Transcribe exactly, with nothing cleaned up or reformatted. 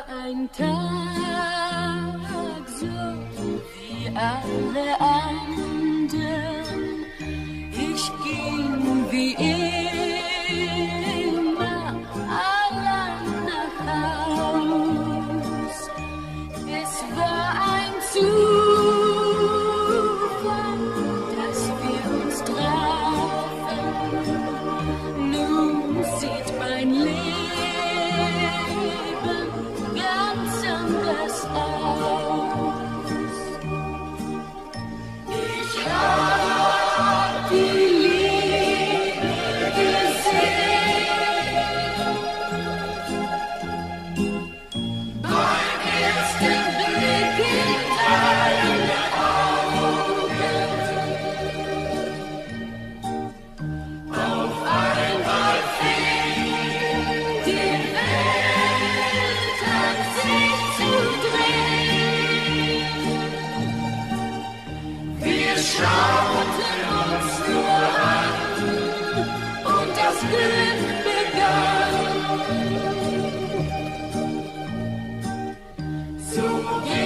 ein Tag so wie alle anderen. Ich ging wie immer allein nach Haus. Es war ein Zufall, dass wir uns trafen. Nun sieht mein Leben ganz anders aus. Ich hab die Liebe gesehen beim ersten Blick in deine Augen. Auf einmal fing die Welt an sich zu drehen. Wir schauten uns nur an und das Glück begann. So